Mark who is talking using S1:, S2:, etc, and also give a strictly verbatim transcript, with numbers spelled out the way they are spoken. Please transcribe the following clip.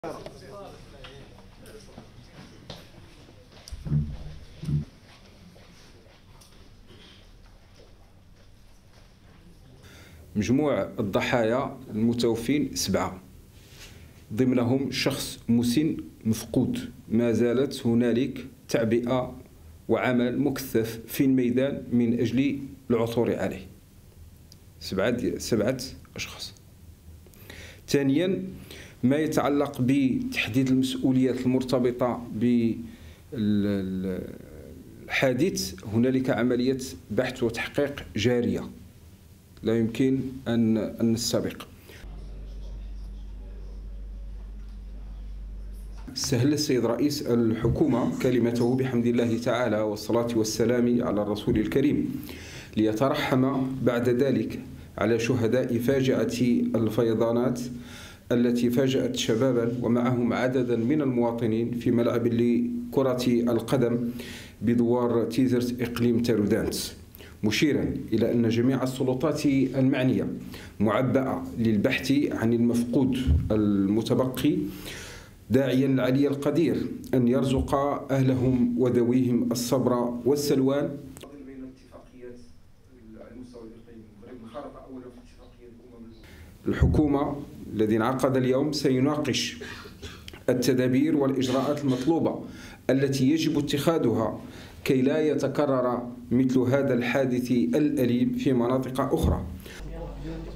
S1: مجموع الضحايا المتوفين سبعة، ضمنهم شخص مسن مفقود. ما زالت هنالك تعبئة وعمل مكثف في الميدان من أجل العثور عليه. سبعة سبعة أشخاص. ثانيا، ما يتعلق بتحديد المسؤوليات المرتبطة بالحادث، هنالك عملية بحث وتحقيق جارية لا يمكن أن نستبق. استهل السيد رئيس الحكومة كلمته بحمد الله تعالى والصلاة والسلام على الرسول الكريم ليترحم بعد ذلك على شهداء فاجعة الفيضانات التي فاجأت شبابا ومعهم عددا من المواطنين في ملعب لكرة القدم بدوار تيزرت إقليم تارودان، مشيرا إلى أن جميع السلطات المعنية معبأة للبحث عن المفقود المتبقي، داعيا العلي القدير أن يرزق أهلهم وذويهم الصبر والسلوان. بين اتفاقيات على المستوى الإقليمي، انخرط أولا في اتفاقية الأمم. الحكومة الذي انعقد اليوم سيناقش التدابير والإجراءات المطلوبة التي يجب اتخاذها كي لا يتكرر مثل هذا الحادث الأليم في مناطق أخرى.